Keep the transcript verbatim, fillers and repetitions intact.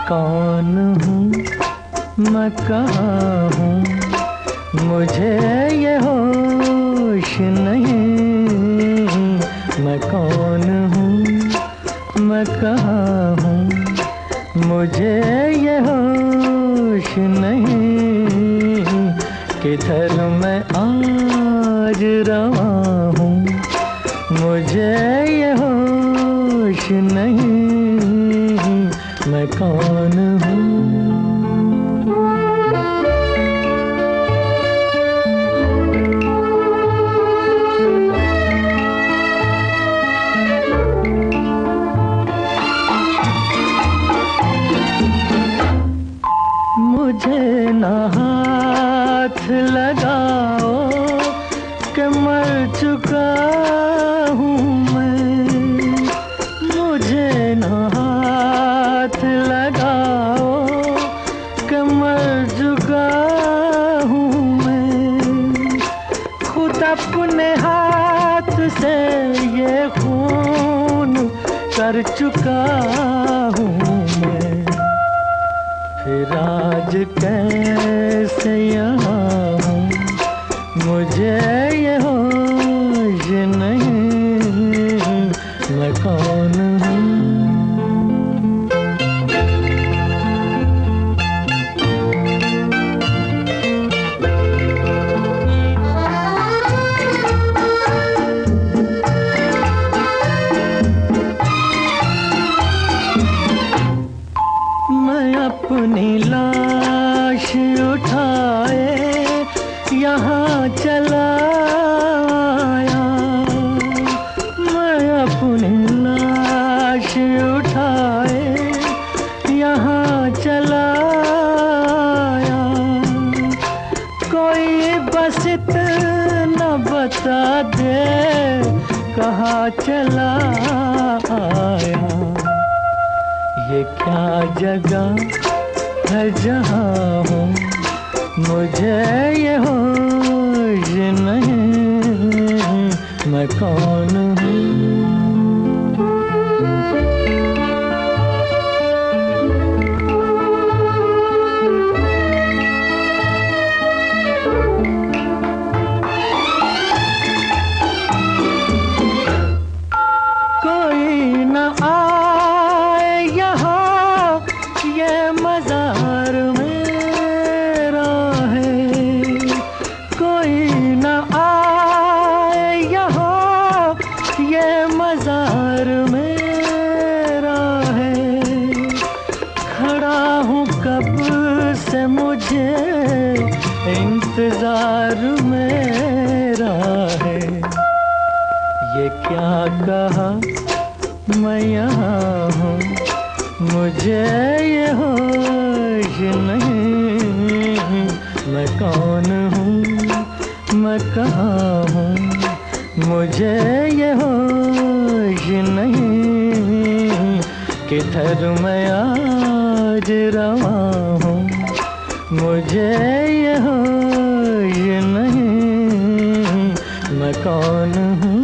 कौन हूँ, मैं कहाँ हूँ, मुझे ये होश नहीं। मैं कौन हूँ, मैं कहाँ हूँ, मुझे ये होश नहीं। किधर मैं आज रवा हूँ, मुझे ये होश नहीं। मैं कौन हूँ। मुझे ना हाथ लगाओ कि मर चुका हूँ मैं। मुझे ना हाथ लगाओ कि मर चुका हूँ मैं। खुद अपने हाथ से ये खून कर चुका हूँ मैं। फिर आज कैसे यहाँ हूँ, मुझे ये होश नहीं। मैं कौन हूँ। मैं अपनी लाश उठाए यहाँ चला आया। मैं अपनी लाश उठाए यहाँ चला आया। कोई बस इतना बता दे कहाँ चला आया। ये क्या जगह है जहाँ हूँ, मुझे ये होश नहीं। मैं कौन हूँ। कोई न आए यहाँ, ये मज़ार मेरा है। कोई न आए यहाँ, ये मज़ार मेरा है। खड़ा हूँ कब से, मुझे इंतज़ार मेरा है। ये क्या कहा मैं यहाँ हूँ, मुझे ये होश नहीं। मैं कौन हूँ, मैं कहाँ हूँ, मुझे ये होश नहीं। किधर मैं आज रवा हूँ, मुझे ये होश नहीं। मैं कौन हूँ।